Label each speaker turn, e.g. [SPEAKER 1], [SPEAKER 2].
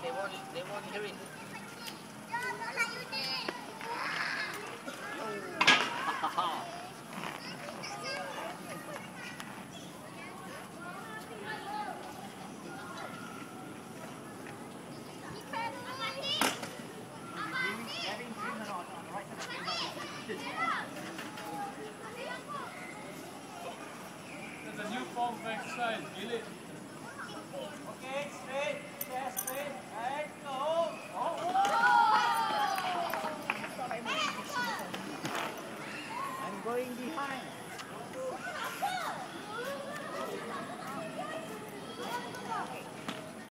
[SPEAKER 1] They won't do it.
[SPEAKER 2] There's a new form of exercise, Gilly.